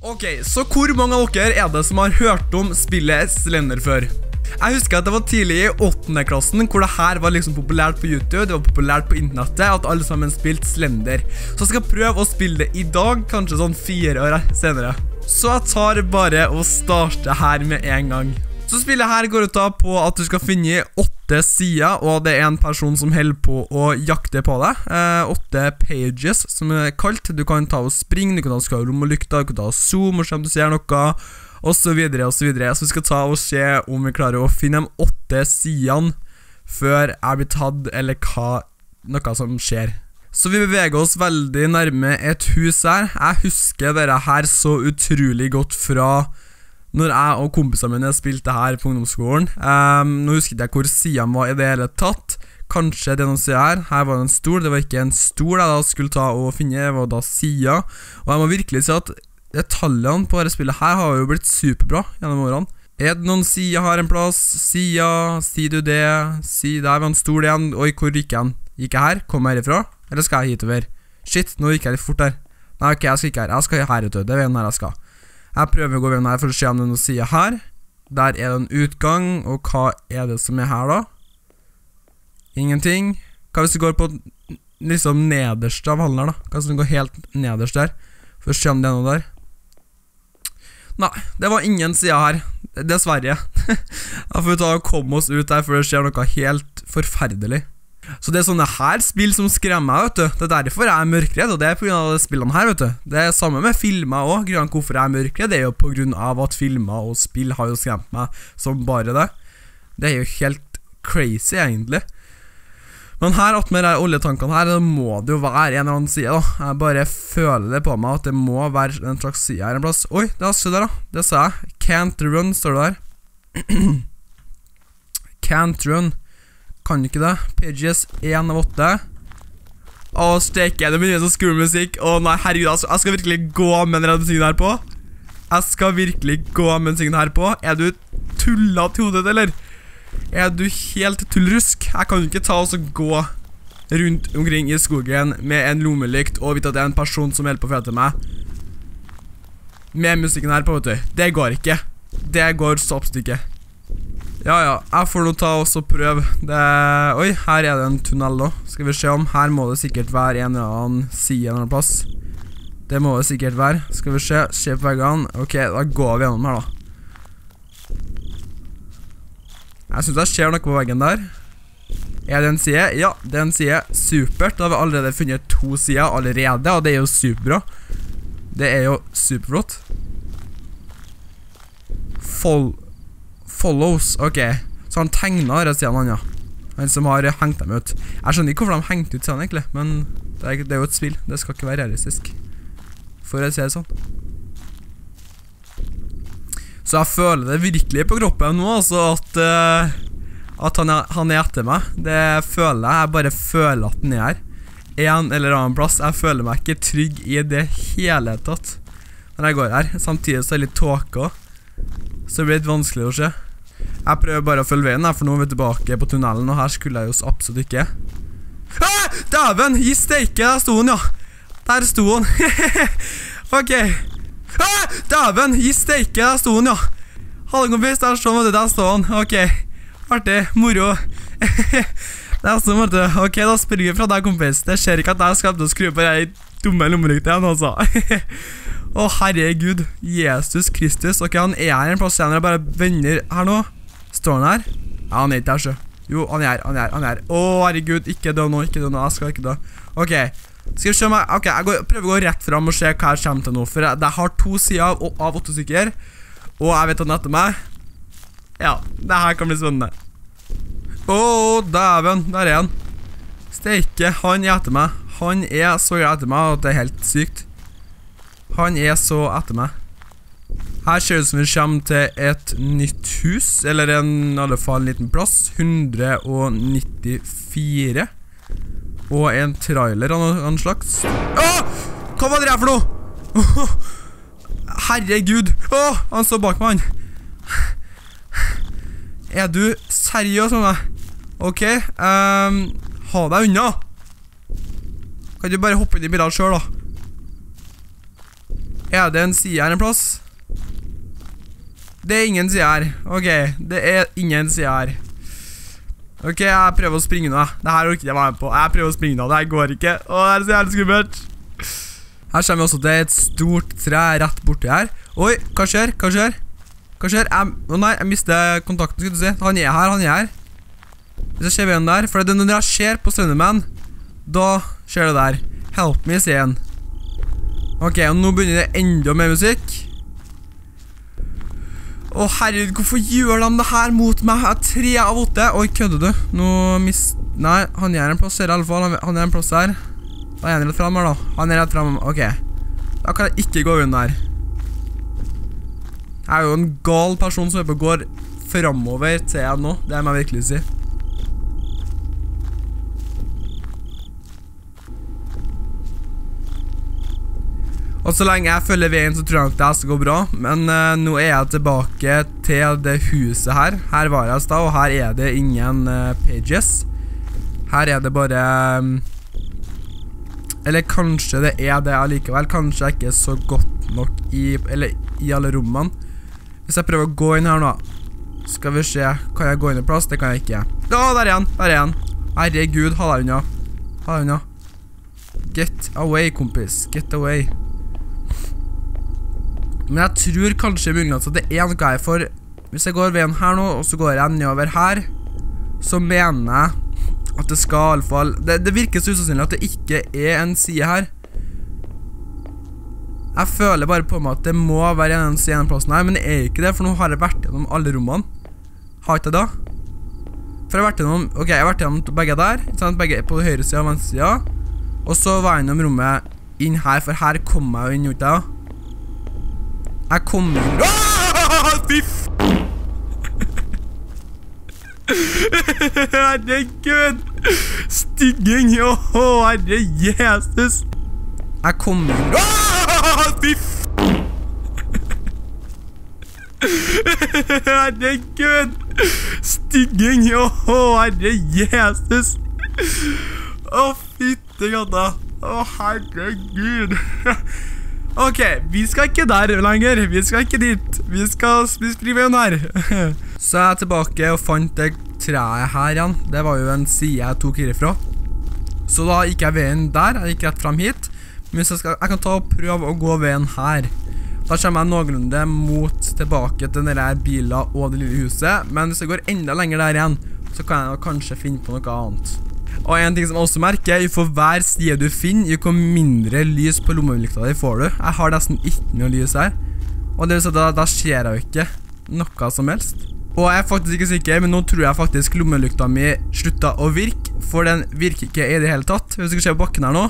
Ok, så hvor mange av dere er det som har hørt om spillet Slender før? Jeg husker at det var tidlig i 8. klassen, hvor det her var liksom populært på YouTube, det var populært på internettet, at alle sammen spilte Slender. Så jeg skal prøve å spille det i dag, kanskje sånn 4 år senere. Så jeg tar bare og starter her med en gang. Så spillet her går ut på at du skal finne 8 sider, og det er en person som holder på å jakte på deg. 8 pages som er kalt. Du kan ta og springe, du kan ta og skru rom og lykta, du kan ta og zoom og se om du ser noe, og så videre og så videre. Så vi skal ta og se om vi klarer å finne de 8 sidene før jeg blir tatt, eller noe som skjer. Så vi beveger oss veldig nærme et hus her. Jeg husker dette her så utrolig godt fra når jeg og kompisene mine spilte her på ungdomsskolen. Nå husker jeg hvor siden var i det hele tatt. Kanskje det er noen sider her. Her var det en stol, det var ikke en stol jeg da skulle ta og finne, det var da siden. Og jeg må virkelig si at detaljene på dette spillet her har jo blitt superbra gjennom årene. Er det noen sider her en plass? Sider, sier du det? Der var en stol igjen. Oi, hvor gikk jeg? Gikk jeg her? Kom jeg herifra? Eller skal jeg hitover? Shit, nå gikk jeg litt fort her. Nei, ok, jeg skal ikke her. Jeg skal her utover, det er veien her jeg skal. Jeg prøver å gå veien her for å se om det er noen sider her. Der er det en utgang, og hva er det som er her da? Ingenting. Hva hvis du går på liksom nederst av hallen her da? Hva hvis du går helt nederst der? For å se om det er noe der. Nei, det var ingen sider her. Dessverre. Da får vi ta og komme oss ut der, for det skjer noe helt forferdelig. Så det er sånne her spill som skremmer meg, vet du. Det er derfor jeg er mørkredd, og det er på grunn av de spillene her, vet du. Det er samme med filmer også. Grunnen hvorfor jeg er mørkredd, det er jo på grunn av at filmer og spill har jo skremt meg som bare det. Det er jo helt crazy, egentlig. Men her, at med de oljetankene her, det må det jo være en eller annen side, da. Jeg bare føler det på meg, at det må være en slags side her en plass. Oi, det er også der da. Det sa jeg. Can't run, står det der. Can't run. Kan ikke det. Pages 1 av 8. Å, steker, det blir så skulemusikk. Å nei, herregud, altså, jeg skal virkelig gå med den tingen her på. Jeg skal virkelig gå med den tingen her på. Er du tullet til hodet, eller? Er du helt tullrusk? Jeg kan ikke ta og gå rundt omkring i skogen med en lommelykt og vite at det er en person som hjelper på å følge til meg. Med musikken her på, vet du. Det går ikke. Det går så absolutt ikke. Ja, jeg får nå ta og prøve det. Oi, her er det en tunnel da. Skal vi se om, her må det sikkert være en eller annen side en eller annen plass. Det må det sikkert være. Skal vi se på veggene. Ok, da går vi gjennom her da. Jeg synes jeg ser noe på veggen der. Er det en side? Ja, det er en side. Supert, da har vi allerede funnet 2 sider allerede, og det er jo superbra. Det er jo superflott. Follows, ok. Så han tegnet denne siden han, ja. Han som har hengt dem ut. Jeg skjønner ikke hvorfor de hengte ut siden egentlig, men det er jo et spill. Det skal ikke være realistisk. For jeg ser det sånn. Så jeg føler det virkelig på kroppen nå, altså at han er etter meg. Det føler jeg bare føler at den er her. En eller annen plass. Jeg føler meg ikke trygg i det hele tatt når jeg går her. Samtidig så er det litt tåke også. Så det blir litt vanskelig å se. Jeg prøver bare å følge veien her, for nå er vi tilbake på tunnelen, og her skulle jeg jo absolutt ikke. Dæven, i steike, der sto hun, ja. Der sto hun. Ok. Dæven, i steike, der sto hun, ja. Halvkompis, der sto hun, der sto hun. Ok, artig, moro. Der sto hun, vet du. Ok, da spiller vi fra deg, kompis. Det skjer ikke at jeg skal til å skru på deg dumme lommerykte igjen, altså. Å, herregud. Jesus Kristus. Ok, han er her en plass igjen. Jeg bare vender her nå. Står han her? Ja, han er ikke her, så. Jo, han er her. Å, herregud. Ikke dø nå, ikke dø nå. Jeg skal ikke dø. Ok. Skal vi se meg. Ok, jeg prøver å gå rett frem og se hva jeg kommer til nå. For jeg har 2 sider av 8 stykker. Og jeg vet at han er etter meg. Ja, det her kan bli spennende. Å, dæven. Der er han. Steike, han er etter meg. Han er så etter meg at det er helt sykt. Han er så etter meg. Her ser det ut som vi kommer til et nytt hus, eller i alle fall en liten plass. 194. Og en trailer av noen slags. Åh! Hva var det her for noe? Herregud. Åh, han står bak meg, han. Er du seriøs med meg? Ok, ha deg unna. Kan du bare hoppe inn i bilen selv da? Er det en side her en plass? Det er ingen side her. Ok, det er ingen side her. Ok, jeg prøver å springe nå. Det her orker jeg være med på. Jeg prøver å springe nå, det her går ikke. Åh, det er så jævlig skummelt. Her kommer vi også til et stort tre rett borti her. Oi, hva skjer? Hva skjer? Hva skjer? Å nei, jeg mistet kontakten, skal du se. Han er her, han er her. Hvis jeg ser veien der, for det er når jeg ser på Slenderman, da skjer det der. Help me, sier han. Ok, og nå begynner det enda mer musikk. Å herregud, hvorfor gjør de det her mot meg? Jeg er 3 av 8. Oi, kødder du? Nei, han er en plass her i alle fall. Han er en plass her. Da er han rett frem her da. Han er rett frem. Ok. Da kan jeg ikke gå inn der. Jeg er jo en gal person som går fremover til jeg nå. Det må jeg virkelig si. Og så lenge jeg følger veien så tror jeg nok det skal gå bra. Men nå er jeg tilbake til det huset her. Her var jeg da, og her er det ingen pages. Her er det bare... Eller kanskje det er det allikevel. Kanskje jeg ikke er så godt nok i alle rommene. Hvis jeg prøver å gå inn her nå, skal vi se. Kan jeg gå inn i plass? Det kan jeg ikke. Ja, der er han, der er han. Herregud, ha deg unna. Ha deg unna. Get away, kompis. Get away. Men jeg tror kanskje muligens at det er noe her, for hvis jeg går veien her nå, og så går jeg nedover her, så mener jeg at det skal i alle fall... Det virker så usannsynlig at det ikke er en side her. Jeg føler bare på meg at det må være en side i den plassen her, men det er ikke det, for nå har jeg vært gjennom alle rommene. Har ikke det da? For jeg har vært gjennom... Ok, jeg har vært gjennom begge der, begge på høyre siden og venstre siden. Og så var jeg gjennom rommet inn her, for her kom jeg jo inn ut da. Jeg kom inn... Fy f... Herregud! Stygging! Herre Jesus! Jeg kom inn... Fy f... Herregud! Stygging! Herre Jesus! Fytte gata! Herregud! Ok, vi skal ikke der lenger, vi skal ikke dit, vi skal springe veien her. Så jeg er tilbake og fant det treet her igjen, det var jo en side jeg tok herifra. Så da gikk jeg veien der, jeg gikk rett frem hit, men jeg kan ta og prøve å gå veien her. Da kommer jeg noenlunde mot tilbake til denne bilen og det lille huset, men hvis jeg går enda lenger der igjen, så kan jeg kanskje finne på noe annet. Og en ting som jeg også merker, for hver side du finner, jo hvor mindre lys på lommelykta di får du. Jeg har nesten ikke noe lys her. Og det vil si at da ser jeg jo ikke noe som helst. Og jeg er faktisk ikke sikker, men nå tror jeg faktisk lommelykta mi sluttet å virke, for den virker ikke i det hele tatt. Hvis du skal se på bakken her nå,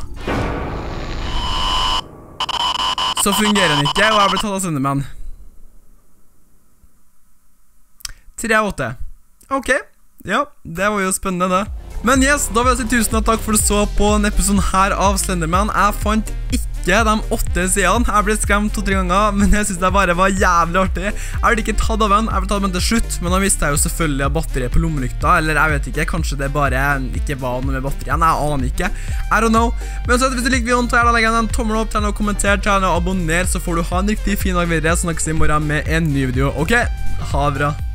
så fungerer den ikke, og jeg blir tatt av Slenderman. 3/8. Ok, ja, det var jo spennende det. Men yes, da vil jeg si tusen takk for at du så på en episode her av Slenderman. Jeg fant ikke de 8 sidene. Jeg ble skremt 2-3 ganger, men jeg synes det bare var jævlig artig. Jeg ble ikke tatt av den, jeg ble tatt av den til slutt, men da visste jeg jo selvfølgelig batteriet på lommelykta, eller jeg vet ikke, kanskje det bare ikke var noe med batterien, jeg aner ikke. I don't know. Men så hvis du liker videoen, så gjerne legg en tommel opp, gjerne kommenter, gjerne abonner, så får du ha en riktig fin dag videre, så snakkes i morgen med en ny video. Ok, ha det bra.